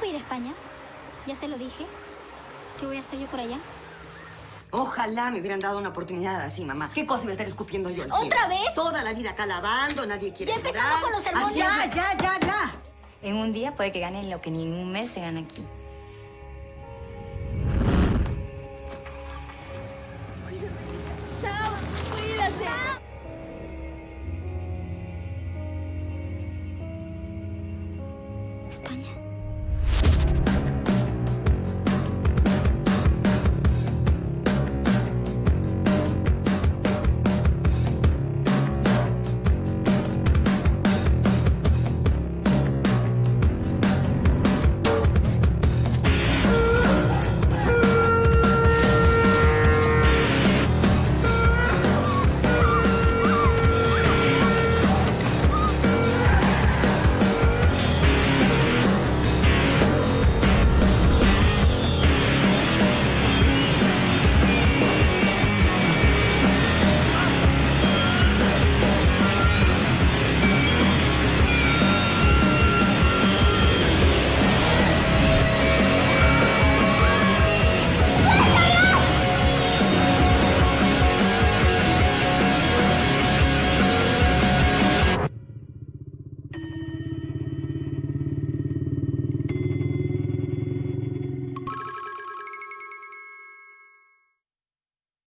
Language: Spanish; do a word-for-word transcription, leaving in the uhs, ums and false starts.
ir a España. Ya se lo dije. ¿Qué voy a hacer yo por allá? Ojalá me hubieran dado una oportunidad así, mamá. ¿Qué cosa iba a estar escupiendo yo al cielo? ¿Otra vez? Toda la vida acá lavando, nadie quiere Ya empezamos ayudar. con los sermones. Ya, ya, ya, ya. En un día puede que ganen lo que ni en un mes se gana aquí. Chao, cuídate. España.